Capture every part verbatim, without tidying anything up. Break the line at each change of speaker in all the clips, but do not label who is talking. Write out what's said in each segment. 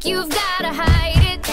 think you've gotta hide it.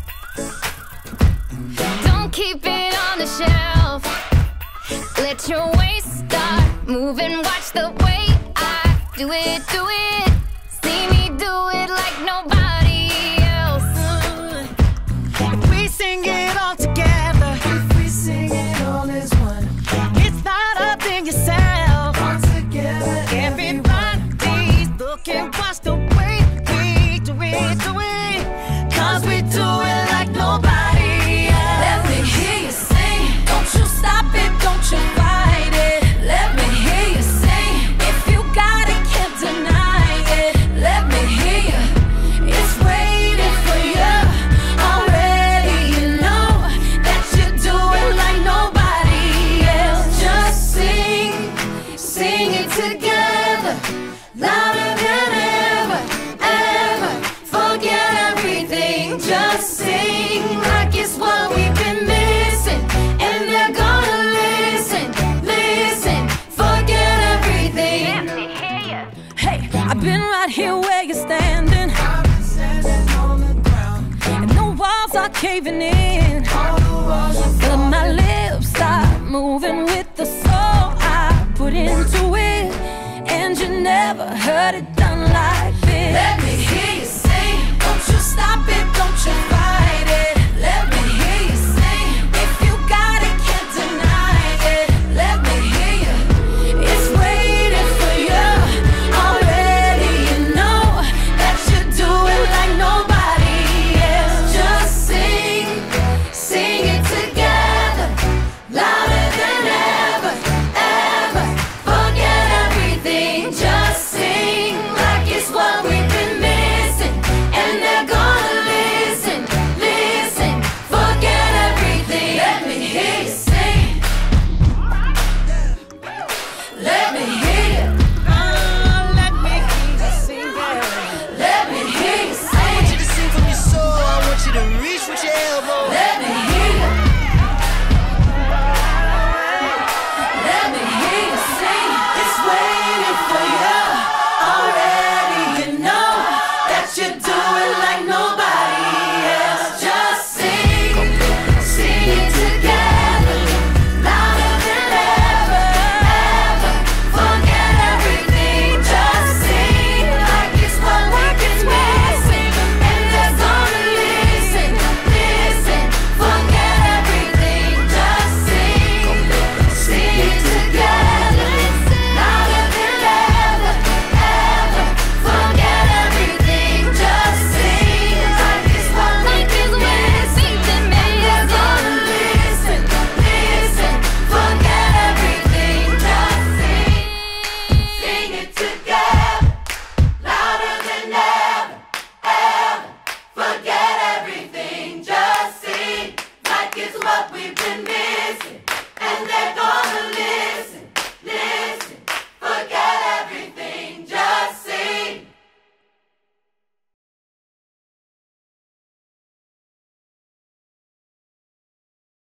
Don't keep it on the shelf. Let your waist start moving. Watch the way I do it, do it. See me do it like nobody else.
If we sing it all together,
if we sing it all as one,
it's not up in yourself.
all together,
Everybody's looking, watch the way we do it, do it. Cause we do it like nobody else.
Let me hear you sing. Don't you stop it, don't you fight it. Let me hear you sing. If you got it, can't deny it. Let me hear you. It's waiting for you. Already you know that you do it like nobody else. Just sing, sing it together, louder than ever, ever. Forget everything. Just sing like it's what we've been missing, and they're gonna listen, listen. Forget everything. Hey, I've been right here where you're standing,
I've been standing on the ground.
and the walls are caving in.
All the walls are
But
falling.
my lips start moving with the soul I put into it, and you never heard it done like this.
Let me